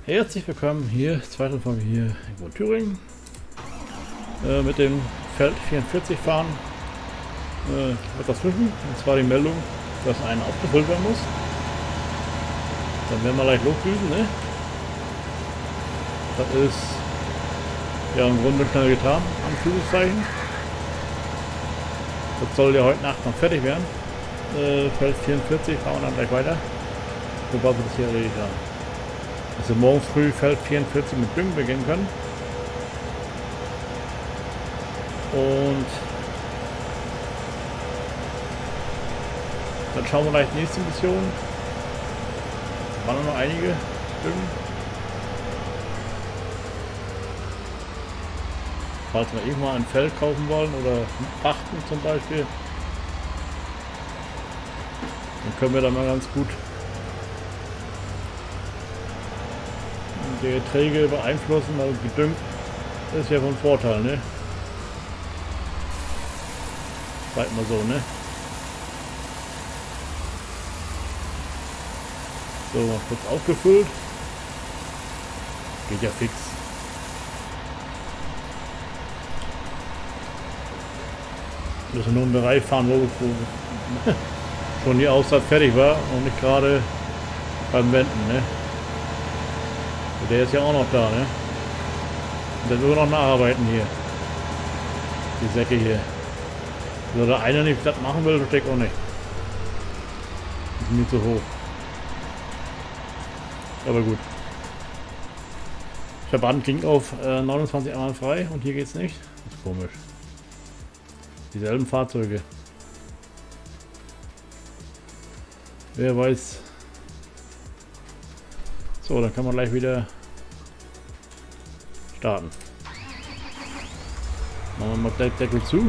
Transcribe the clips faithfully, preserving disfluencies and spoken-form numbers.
Herzlich willkommen hier, zweite Folge hier in Thüringen. Äh, mit dem Feld vierundvierzig fahren. Äh, etwas zwischen, und zwar die Meldung, dass einer aufgefüllt werden muss. Dann werden wir gleich losdüsen, ne? Das ist ja im Grunde schnell getan, Anführungszeichen. Das soll ja heute Nacht noch fertig werden. Äh, Feld vierundvierzig fahren wir dann gleich weiter. Wobei wir das hier erledigt haben. Dass wir morgen früh Feld vierundvierzig mit Düngen beginnen können. Und dann schauen wir gleich die nächste Mission. Da waren noch einige Düngen. Falls wir irgendwann ein Feld kaufen wollen oder pachten zum Beispiel, dann können wir da mal ganz gut die Erträge beeinflussen, also gedüngt ist ja von Vorteil, ne? Bleibt mal so, ne? So, mal kurz aufgefüllt. Geht ja fix. Wir müssen nur einen Bereich fahren, wo wir schon die Aussatz fertig war und nicht gerade beim Wenden, ne? Der ist ja auch noch da, ne? Und der will noch nacharbeiten hier. Die Säcke hier. Wenn der eine nicht das machen will, steckt auch nicht. Ist mir zu hoch. Aber gut. Verband ging auf äh, neunundzwanzig einmal frei und hier geht's nicht. Das ist komisch. Dieselben Fahrzeuge. Wer weiß. So, dann kann man gleich wieder starten. Machen wir mal gleich Deckel zu.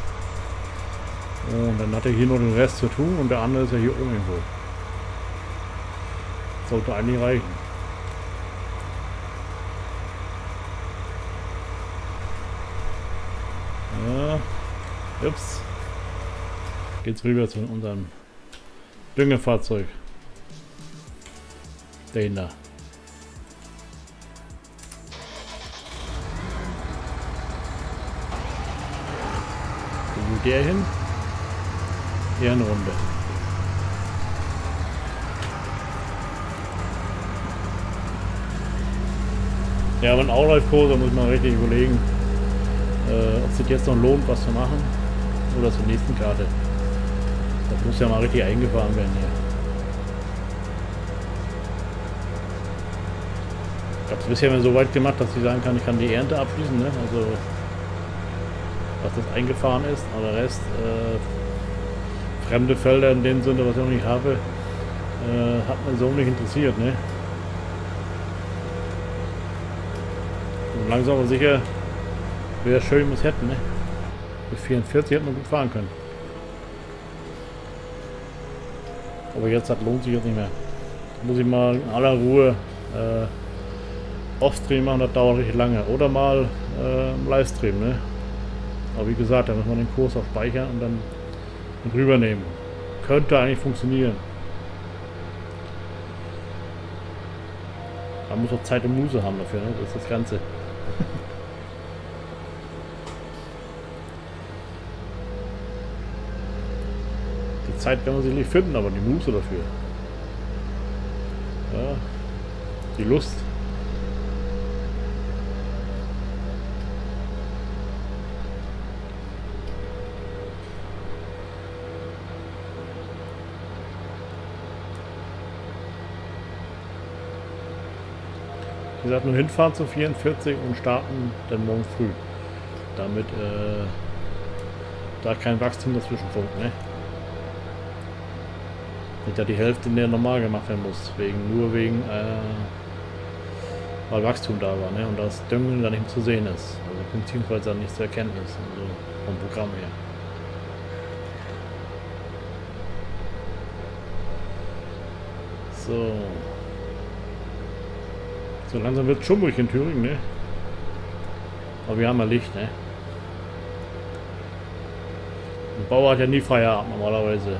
Und dann hat er hier noch den Rest zu tun und der andere ist ja hier oben irgendwo. Sollte eigentlich reichen. Ja, ups. Geht's rüber zu unserem Düngefahrzeug. Dahinter. Wo der hin? Hier eine Runde. Ja, wenn auch läuft Kurse, muss man richtig überlegen, äh, ob es sich jetzt noch lohnt, was zu machen oder zur nächsten Karte. Das muss ja mal richtig eingefahren werden hier. Ich habe es bisher mal so weit gemacht, dass ich sagen kann, ich kann die Ernte abschließen, ne? Also was das eingefahren ist, aber der Rest, äh, fremde Felder in dem Sinne, was ich noch nicht habe, äh, hat man so nicht interessiert, ne? Und langsam aber sicher wäre schön, wenn wir es hätten, ne? Bis vierundvierzig hätten wir gut fahren können. Aber jetzt, das lohnt sich jetzt nicht mehr. Muss ich mal in aller Ruhe äh, Offstream machen, das dauert richtig lange. Oder mal äh, im Livestream, ne? Aber wie gesagt, da muss man den Kurs auch speichern und dann rübernehmen. Könnte eigentlich funktionieren. Man muss auch Zeit und Muße haben dafür, ne? Das ist das Ganze. Die Zeit kann man sich nicht finden, aber die Muße dafür. Ja, die Lust. Wie gesagt, nur hinfahren zu vierundvierzig und starten dann morgen früh. Damit äh, da kein Wachstum dazwischen funkt, ne? Nicht da die Hälfte in der normal gemacht werden muss, wegen nur wegen äh, weil Wachstum da war, ne? Und das Düngen da nicht zu sehen ist, also beziehungsweise nicht zu erkennen ist, also vom Programm her. So. So langsam wird es schummrig in Thüringen, ne? Aber wir haben ja Licht, ne? Ein Bauer hat ja nie Feierabend normalerweise.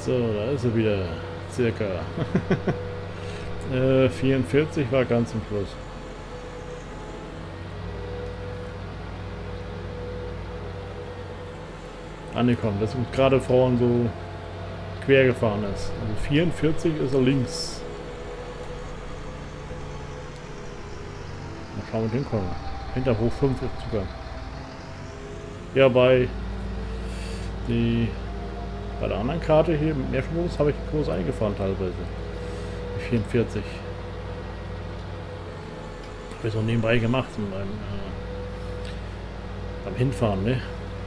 So, da ist er wieder. Circa. äh, vierundvierzig war ganz zum Schluss. Angekommen, das ist gerade vorhin so quer gefahren ist. Also vierundvierzig ist er links. Mal schauen, wo wir hinkommen. Hinterhof fünf ist sogar. Ja, bei die bei der anderen Karte hier mit Mehrspurmodus habe ich groß eingefahren teilweise. Die vierundvierzig. Habe ich so nebenbei gemacht beim, äh, beim Hinfahren, ne?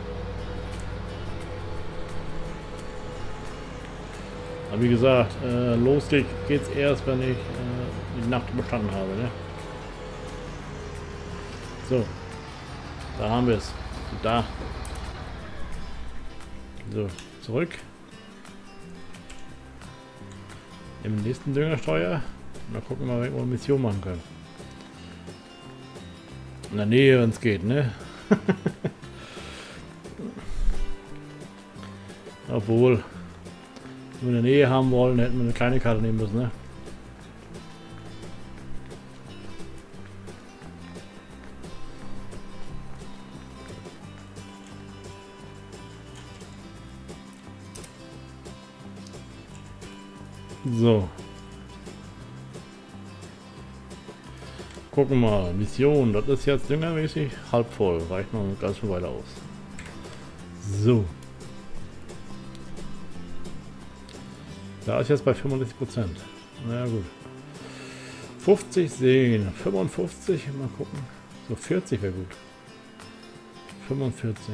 Aber wie gesagt, äh, los geht, geht's erst, wenn ich äh, die Nacht überstanden habe, ne? So, da haben wir es. Da. So, zurück. Im nächsten Düngersteuer. Und dann gucken wir mal, wenn wir eine Mission machen können. In der Nähe, wenn es geht, ne? Obwohl, wenn wir in der Nähe haben wollen, hätten wir eine kleine Karte nehmen müssen, ne? So. Gucken wir mal. Mission. Das ist jetzt düngermäßig halb voll. Reicht noch ganz schön weiter aus. So. Da ist jetzt bei fünfundsiebzig Prozent. Na ja, gut. fünfzig sehen. fünfundfünfzig. Mal gucken. So vierzig wäre gut. fünfundvierzig.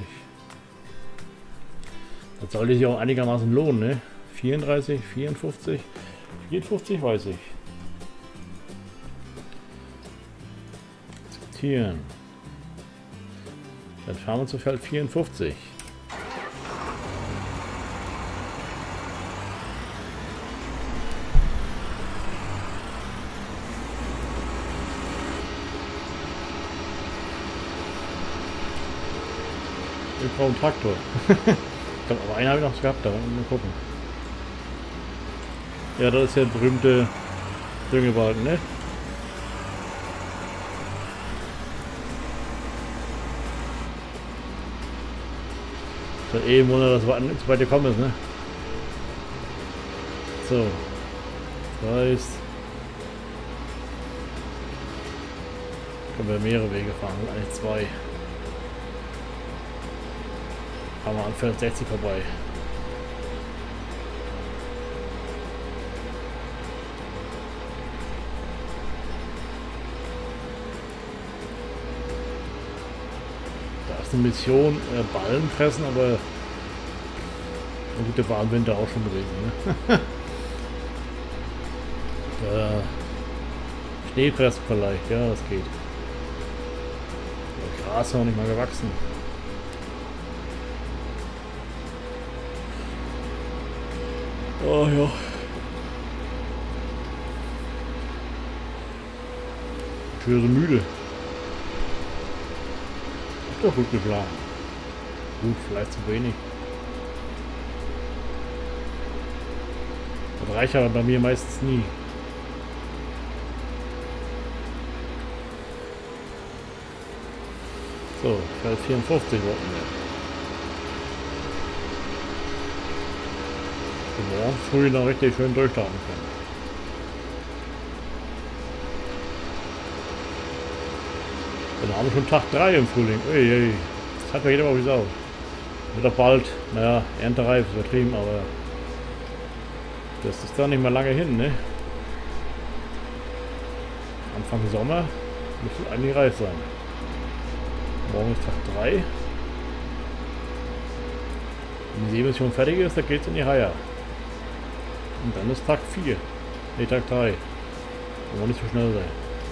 Das sollte sich auch einigermaßen lohnen, ne? vierunddreißig, vierundfünfzig, vierundfünfzig weiß ich. Akzeptieren. Dann fahren wir zu Feld vierundfünfzig. Wir brauchen einen Traktor. Ich glaube, aber einen habe ich noch gehabt, da mal gucken. Ja, das ist ja der berühmte Düngebalken, ne? Das ist eh ein Wunder, dass wir zu weit gekommen ist, ne? So. Das heißt, können wir mehrere Wege fahren, eigentlich zwei. Fahren wir an vierhundertsechzig vorbei. Eine Mission äh, Ballen fressen, aber na gut, der war im Winter auch schon gewesen, ne? äh, Schnee pressen vielleicht, ja, das geht. Der Gras ist noch nicht mal gewachsen. Oh ja. Ich wäre so müde. Doch gut geplant. Gut, vielleicht zu wenig. Das reicht aber bei mir meistens nie. So, Feld vierundfünfzig wollten wir. Und morgen früh noch richtig schön durchstarten können. Dann haben wir schon Tag drei im Frühling. Ui, ui. Das hat mir jeder mal wie Sau. Wird doch bald, naja, erntereif ist übertrieben, aber das ist dann nicht mehr lange hin, ne? Anfang Sommer müsste eigentlich reif sein. Morgen ist Tag drei. Wenn die Seemission fertig ist, dann geht es in die Haia. Und dann ist Tag vier. Ne, Tag drei. Aber nicht so schnell sein.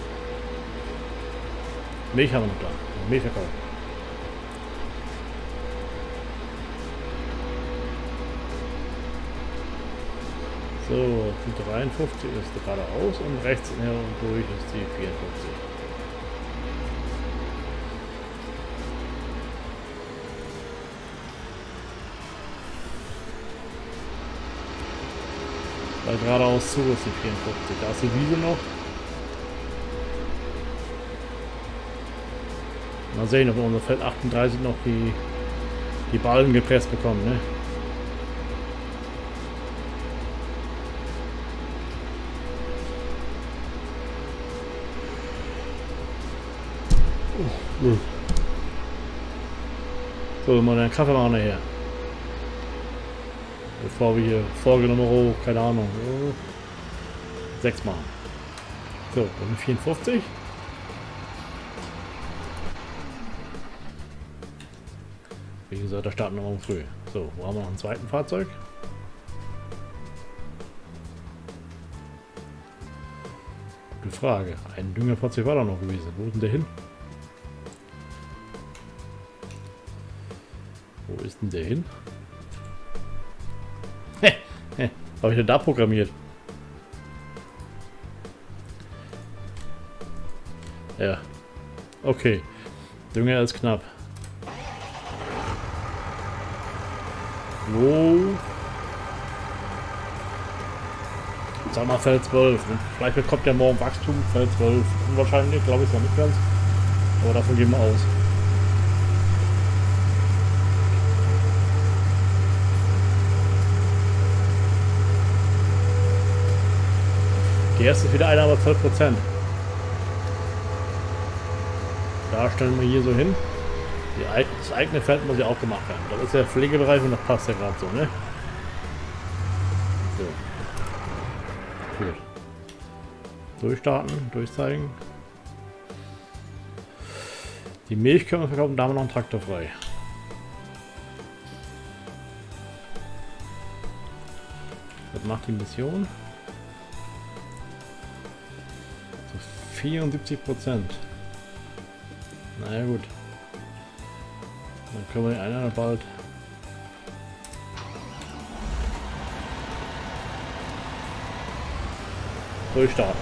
Milch haben wir noch da. Milch verkaufen. So, die dreiundfünfzig ist geradeaus und rechts herum durch ist die vierundfünfzig. Weil geradeaus zu ist die vierundfünfzig. Da ist die Wiese noch. Mal sehen, ob wir unser Feld achtunddreißig noch die, die Ballen gepresst bekommen, ne? So, mal den Kaffee machen her. Bevor wir hier Folge Nummer, keine Ahnung, sechs machen. So, und vierundfünfzig. Wie gesagt, da starten wir morgen früh. So, wo haben wir noch ein zweites Fahrzeug? Gute Frage. Ein Düngerfahrzeug war da noch gewesen. Wo ist denn der hin? Wo ist denn der hin? Habe ich denn da programmiert? Ja. Okay. Dünger ist knapp. Wo? Sag mal Feld zwölf. Ne? Vielleicht bekommt ja morgen Wachstum. Feld zwölf. Unwahrscheinlich, glaube ich, noch nicht ganz. Aber davon gehen wir aus. Die erste ist wieder einer, aber zwölf Prozent. Da stellen wir hier so hin. Die, das eigene Feld muss ja auch gemacht werden. Das ist der Pflegebereich und das passt ja gerade so, ne? So. Gut. Durchstarten, durchzeigen. Die Milch können wir verkaufen, da haben wir noch einen Traktor frei. Das macht die Mission. vierundsiebzig Prozent. Na ja, gut. Dann können wir den einen bald. Durchstarten.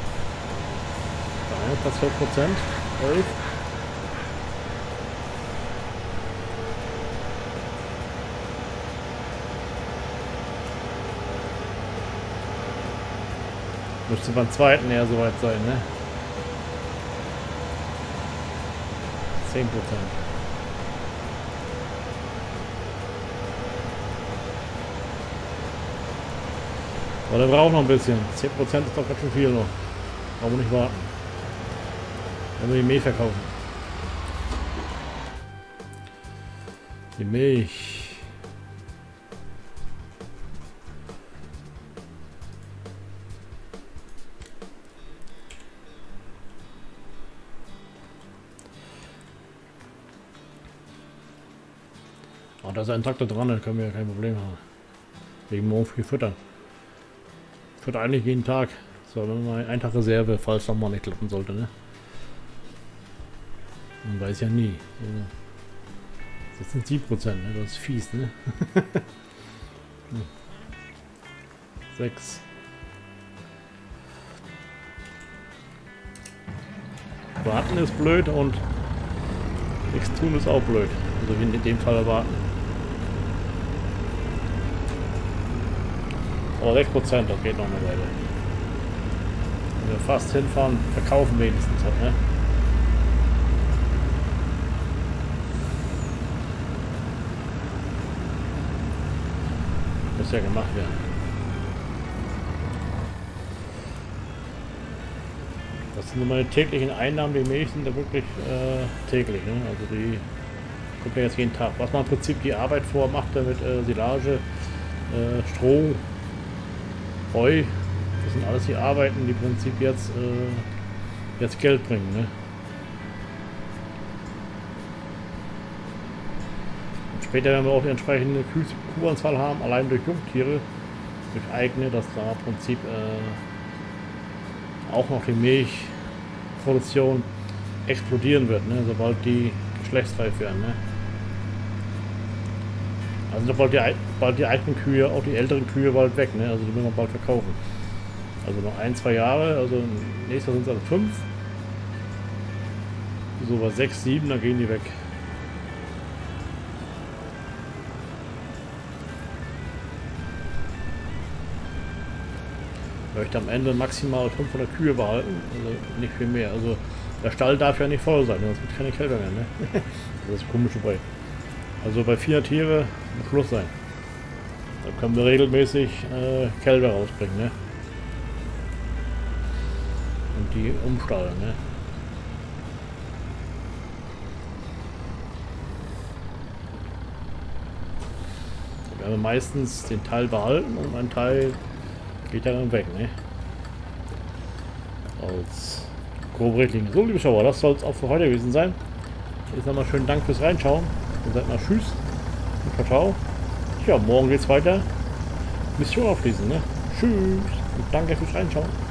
Da passt zwölf Prozent. elf. Müsste beim zweiten eher soweit sein, ne? zehn Prozent. Aber der braucht noch ein bisschen. zehn Prozent ist doch ganz schön viel noch. Brauchen wir nicht warten. Wenn wir die Milch verkaufen. Die Milch. Oh, da ist ein Traktor dran, dann können wir ja kein Problem haben. Wegen morgen früh füttern. Füttert eigentlich jeden Tag. So, dann mal ein Tag Reserve, falls noch mal nicht klappen sollte, ne? Man weiß ja nie. Das sind sieben Prozent, ne? Das ist fies, ne? sechs. Warten ist blöd und nichts tun ist auch blöd. Also wie in dem Fall warten. Aber sechs Prozent, das geht noch eine Weile. Wenn wir fast hinfahren, verkaufen wenigstens halt, ne? Muss ja gemacht werden. Das sind meine täglichen Einnahmen, die Milch sind ja wirklich äh, täglich, ne? Also die kommt ja jetzt jeden Tag. Was man im Prinzip die Arbeit vormacht, mit äh, Silage, äh, Stroh, Heu, das sind alles die Arbeiten, die im Prinzip jetzt, äh, jetzt Geld bringen. Ne? Und später werden wir auch die entsprechende Kuh Kuhanzahl haben, allein durch Jungtiere, durch eigene, dass da im Prinzip äh, auch noch die Milchproduktion explodieren wird, ne? Sobald die geschlechtsreif werden. Ne? Also sobald die, bald die eigenen Kühe, auch die älteren Kühe bald weg, ne? Also die müssen wir bald verkaufen. Also noch ein, zwei Jahre, also nächstes sind es also fünf. So bei sechs, sieben, dann gehen die weg. möchte am Ende maximal fünfhundert Kühe behalten, also nicht viel mehr. Also der Stall darf ja nicht voll sein, sonst gibt es keine Kälber mehr. Ne? Das ist komisch dabei. Also bei vier Tiere muss Schluss sein. Da können wir regelmäßig äh, Kälber rausbringen. Ne? Und die umstallen. Ne? Wir haben meistens den Teil behalten und ein Teil geht dann weg. Ne? Als grobe Richtlinie. So, liebe Schauer, das soll es auch für heute gewesen sein. Jetzt nochmal schönen Dank fürs Reinschauen. Und sagt mal Tschüss und ciao, ciao. Ja, morgen geht's weiter. Mission aufschließen, ne? Tschüss und danke fürs Reinschauen.